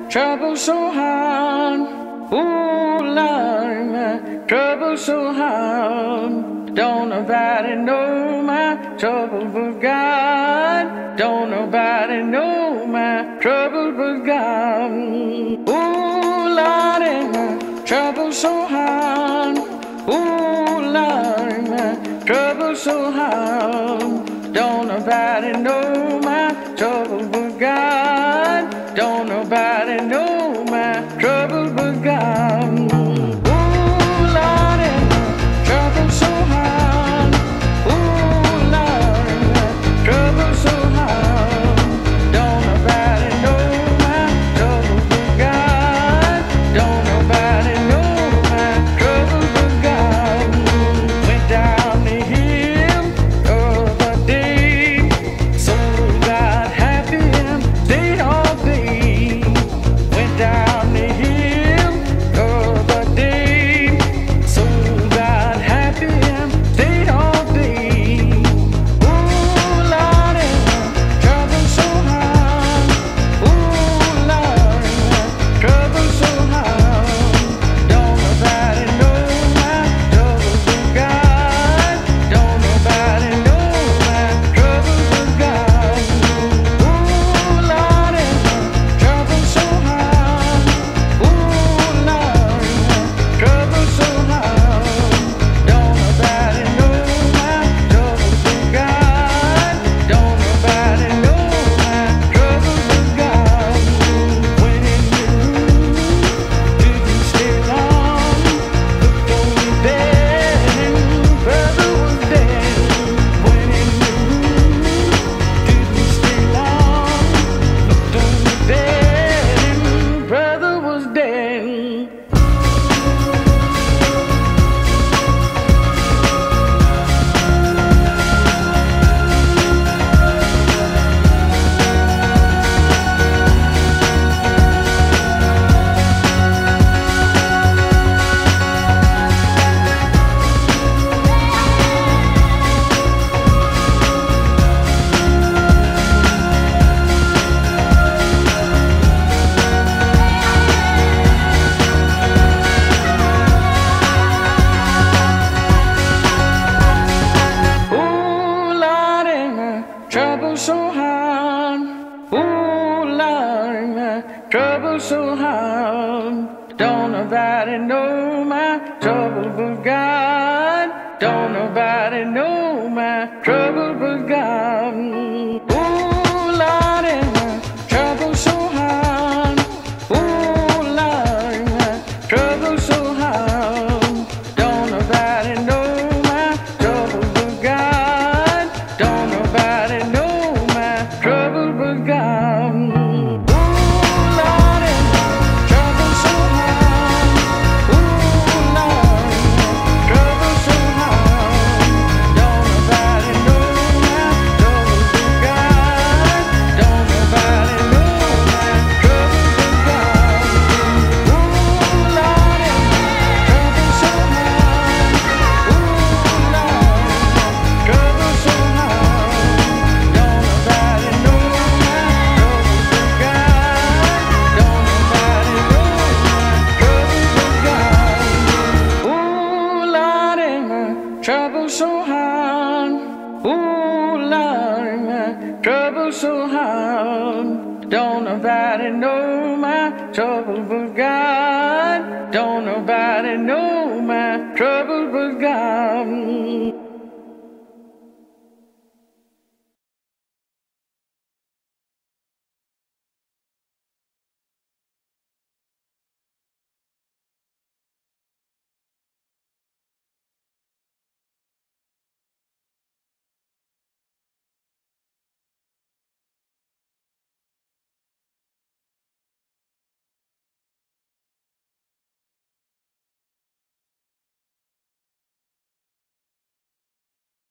trouble so hard. Ooh, Lord, my trouble so hard. Don't nobody know my trouble but God. Don't nobody know my trouble but God. Ooh, Lord, my trouble so hard. Ooh, Lord, my trouble so hard. Don't nobody know my trouble but God. Don't nobody know my trouble but God. Ooh, Lord, my trouble so hard. Ooh, Lord, my trouble so hard. Don't nobody know my trouble but God. Don't nobody know my trouble but God. Went down the hill of a day, so got happy and stayed all day. Went down the hill of a day, so got happy and stayed all day. Ooh, Lord, trouble so hard. Ooh, Lord, trouble so hard. Don't nobody know my trouble but God. Don't nobody know my trouble but God. Ooh, Lord, trouble so hard. Ooh, Lord, trouble so hard. Don't nobody know my trouble but God. Don't nobody know my trouble but God. When in the room, didn't stay long. Looked only dead and brother was dead. When in the room, didn't stay long. Looked only dead and brother was dead. Ooh, Lord, my trouble so hard. Ooh, Lord, my trouble so hard. Don't nobody know my trouble but God. Don't nobody know my trouble but God. Ooh, Lord, my trouble so hard. Ooh, Lord, my trouble so hard. Don't nobody know my trouble but God. Don't nobody know my trouble but God. Ooh, Lord, my trouble so hard. Ooh, Lord, my trouble so hard. Don't nobody know my trouble but God. Don't nobody know my trouble but God. Ooh, Lord, my trouble so hard. Ooh, Lord, my trouble so hard. Don't nobody know my trouble but God. Don't nobody know my trouble but God. Ooh, Lord, my trouble so hard. Ooh, Lord, my trouble so hard. Don't nobody know my trouble but God. Don't nobody know my trouble but God.